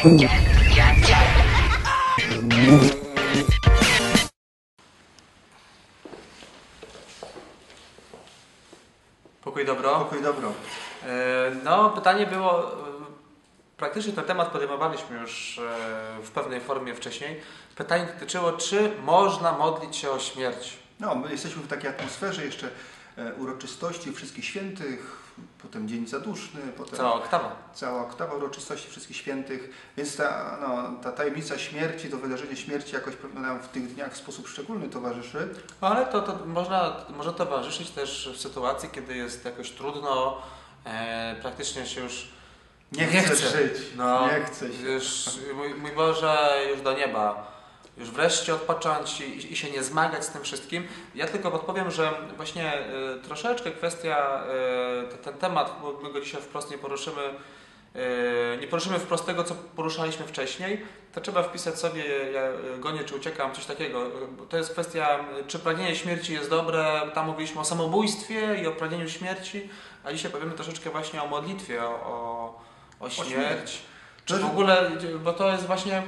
Pokój dobro. Pokój dobro. No, pytanie było, praktycznie ten temat podejmowaliśmy już w pewnej formie wcześniej. Pytanie dotyczyło, czy można modlić się o śmierć. No, my jesteśmy w takiej atmosferze jeszcze uroczystości Wszystkich Świętych, potem Dzień Zaduszny, potem cała oktawa uroczystości Wszystkich Świętych, więc ta tajemnica śmierci, to wydarzenie śmierci jakoś nam w tych dniach w sposób szczególny towarzyszy. Ale to może towarzyszyć też w sytuacji, kiedy jest jakoś trudno, praktycznie się już nie chce żyć. No, nie chce się. Już, mój Boże, już do nieba. Już wreszcie odpocząć i się nie zmagać z tym wszystkim. Ja tylko podpowiem, że właśnie troszeczkę kwestia, ten temat, bo my go dzisiaj wprost nie poruszymy wprost tego, co poruszaliśmy wcześniej, to trzeba wpisać sobie, ja gonię czy uciekam, coś takiego. To jest kwestia, czy pragnienie śmierci jest dobre. Tam mówiliśmy o samobójstwie i o pragnieniu śmierci, a dzisiaj powiemy troszeczkę właśnie o modlitwie, o śmierć. Czy w ogóle, bo to jest właśnie,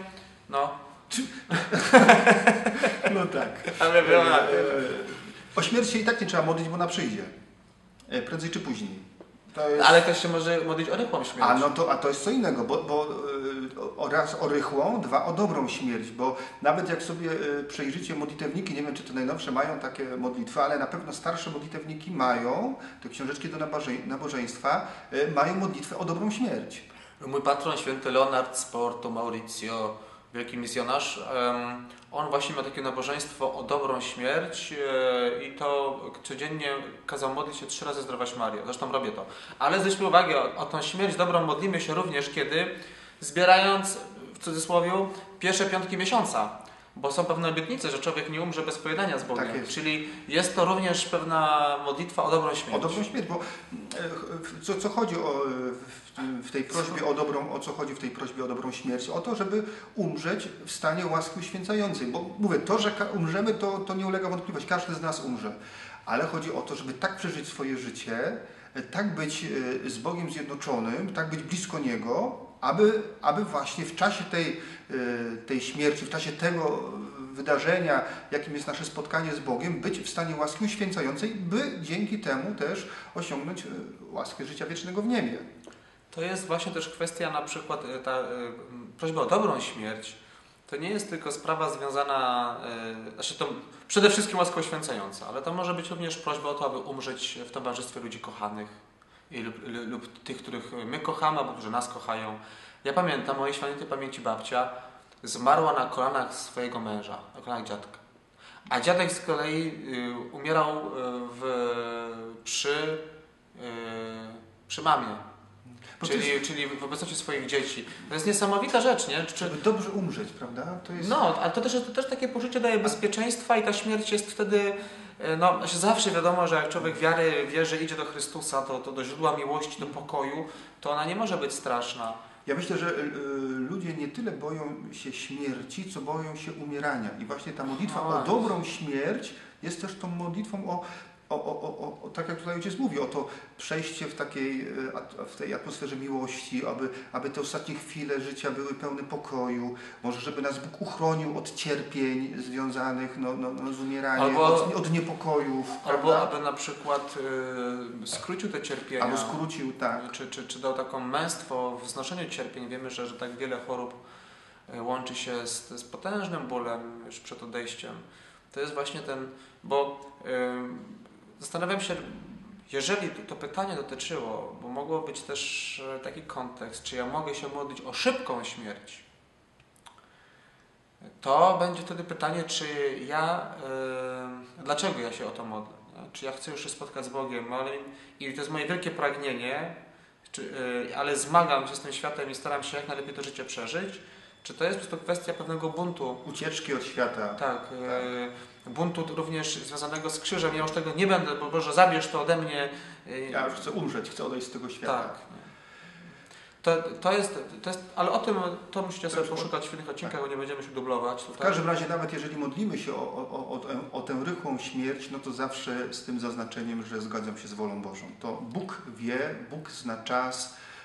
No tak. Ale o śmierci i tak nie trzeba modlić, bo ona przyjdzie. Prędzej czy później. Ale ktoś się może modlić o rychłą śmierć. A to jest co innego, bo raz o rychłą, dwa o dobrą śmierć, bo nawet jak sobie przejrzycie modlitewniki, nie wiem czy te najnowsze mają takie modlitwy, ale na pewno starsze modlitewniki mają, te książeczki do nabożeństwa, mają modlitwę o dobrą śmierć. Mój patron, święty Leonard z Porto Mauricio, wielki misjonarz, on właśnie ma takie nabożeństwo o dobrą śmierć i to codziennie kazał modlić się 3 razy Zdrowaś Maryjo. Zresztą robię to. Ale zwróćmy uwagę, o tą śmierć dobrą modlimy się również, kiedy zbierając, w cudzysłowie, pierwsze piątki miesiąca. Bo są pewne obietnice, że człowiek nie umrze bez pojednania z Bogiem. Tak jest. Czyli jest to również pewna modlitwa o dobrą śmierć. O dobrą śmierć, bo co chodzi w tej prośbie o co chodzi w tej prośbie o dobrą śmierć? O to, żeby umrzeć w stanie łaski uświęcającej. Bo mówię, to, że umrzemy, to nie ulega wątpliwości. Każdy z nas umrze. Ale chodzi o to, żeby tak przeżyć swoje życie, tak być z Bogiem zjednoczonym, tak być blisko Niego, aby właśnie w czasie tej śmierci, w czasie tego wydarzenia, jakim jest nasze spotkanie z Bogiem, być w stanie łaski uświęcającej, by dzięki temu też osiągnąć łaskę życia wiecznego w niebie. To jest właśnie też kwestia, na przykład ta prośba o dobrą śmierć, to nie jest tylko sprawa związana, to przede wszystkim łaska uświęcająca, ale to może być również prośba o to, aby umrzeć w towarzystwie ludzi kochanych lub tych, których my kochamy, albo którzy nas kochają. Ja pamiętam, mojej świętej pamięci babcia zmarła na kolanach swojego męża, na kolanach dziadka. A dziadek z kolei umierał przy mamie. Czyli w obecności swoich dzieci. To jest niesamowita rzecz, nie? Żeby dobrze umrzeć, prawda? To jest... No, ale to też takie poczucie daje bezpieczeństwa i ta śmierć jest wtedy... zawsze wiadomo, że jak człowiek wie, że idzie do Chrystusa, to do źródła miłości, do pokoju, to ona nie może być straszna. Ja myślę, że ludzie nie tyle boją się śmierci, co boją się umierania. I właśnie ta modlitwa o dobrą śmierć jest też tą modlitwą tak jak tutaj ojciec mówi, o to przejście w tej atmosferze miłości, aby te ostatnie chwile życia były pełne pokoju, może żeby nas Bóg uchronił od cierpień związanych z umieraniem, od niepokojów. Albo aby na przykład skrócił te cierpienia. Albo skrócił, tak. Czy dał taką męstwo w znoszeniu cierpień. Wiemy, że tak wiele chorób łączy się z potężnym bólem już przed odejściem. To jest właśnie bo zastanawiam się, jeżeli to pytanie dotyczyło, bo mogło być też taki kontekst, czy ja mogę się modlić o szybką śmierć, to będzie wtedy pytanie, czy dlaczego ja się o to modlę? Czy ja chcę już się spotkać z Bogiem, i to jest moje wielkie pragnienie, ale zmagam się z tym światem i staram się jak najlepiej to życie przeżyć, czy to jest po prostu kwestia pewnego buntu? Ucieczki od świata. Tak. Buntu również związanego z krzyżem. Ja już tego nie będę, bo Boże, zabierz to ode mnie. Ja już chcę umrzeć, chcę odejść z tego świata. Tak. To jest, ale o tym to musicie sobie poszukać w innych odcinkach, bo nie będziemy się dublować. Tutaj. W każdym razie, nawet jeżeli modlimy się o tę rychłą śmierć, no to zawsze z tym zaznaczeniem, że zgadzam się z wolą Bożą. To Bóg wie, Bóg zna czas,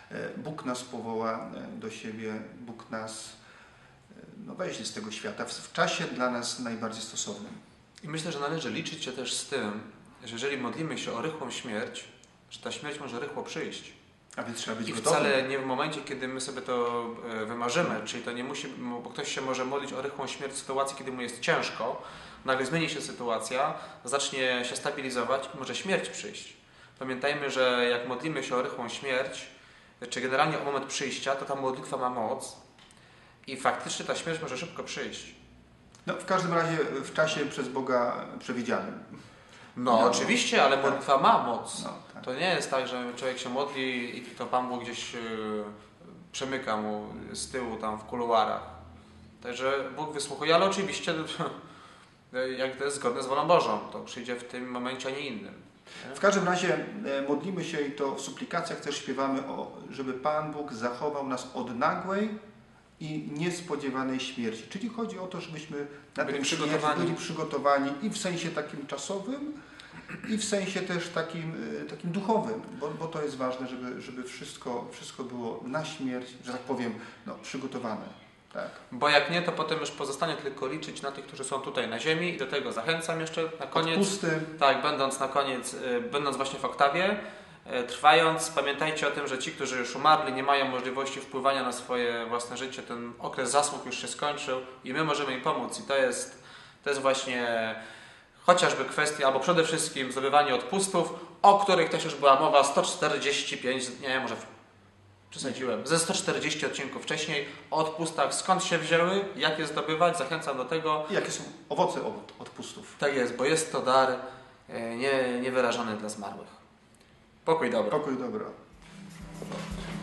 Bóg nas powoła do siebie, Bóg nas weźmie z tego świata w czasie dla nas najbardziej stosownym. I myślę, że należy liczyć się też z tym, że jeżeli modlimy się o rychłą śmierć, że ta śmierć może rychło przyjść. A więc trzeba być I gotowym. wcale nie w momencie, kiedy my sobie to wymarzymy, czyli to nie musi, bo ktoś się może modlić o rychłą śmierć w sytuacji, kiedy mu jest ciężko, nagle zmieni się sytuacja, zacznie się stabilizować i może śmierć przyjść. Pamiętajmy, że jak modlimy się o rychłą śmierć, czy generalnie o moment przyjścia, to ta modlitwa ma moc i faktycznie ta śmierć może szybko przyjść. No, w każdym razie w czasie przez Boga przewidzianym. No oczywiście, ale modlitwa ma moc. No, tak. To nie jest tak, że człowiek się modli i to Pan Bóg gdzieś przemyka mu z tyłu tam w kuluarach. Także Bóg wysłuchuje, ale oczywiście jak to jest zgodne z wolą Bożą, to przyjdzie w tym momencie, a nie innym. Nie? W każdym razie modlimy się i to w suplikacjach też śpiewamy, żeby Pan Bóg zachował nas od nagłej i niespodziewanej śmierci. Czyli chodzi o to, żebyśmy na Byli tę śmierć przygotowani. byli przygotowani i w sensie takim czasowym, i w sensie też takim duchowym, bo to jest ważne, żeby wszystko było na śmierć, że tak powiem, przygotowane. Tak. Bo jak nie, to potem już pozostanie tylko liczyć na tych, którzy są tutaj na ziemi i do tego zachęcam jeszcze na koniec. Odpusty. Tak, będąc właśnie w oktawie, trwając, pamiętajcie o tym, że ci, którzy już umarli, nie mają możliwości wpływania na swoje własne życie, ten okres zasług już się skończył i my możemy im pomóc. I to jest właśnie chociażby kwestia, albo przede wszystkim zdobywanie odpustów, o których też już była mowa 145, nie, może przesadziłem, ze 140 odcinków wcześniej, o odpustach, skąd się wzięły, jak je zdobywać, zachęcam do tego. I jakie są owoce odpustów. Tak jest, bo jest to dar niewyrażony dla zmarłych. Pokój dobry. Pokój dobra.